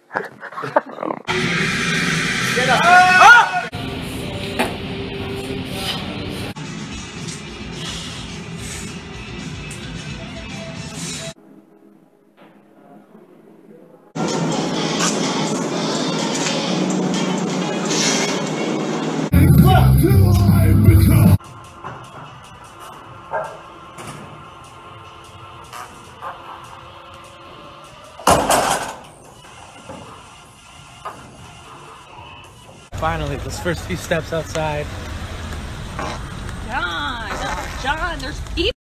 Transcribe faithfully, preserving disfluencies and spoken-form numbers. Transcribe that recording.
Get up. Ah! Finally, those first few steps outside. John, oh, John, there's people.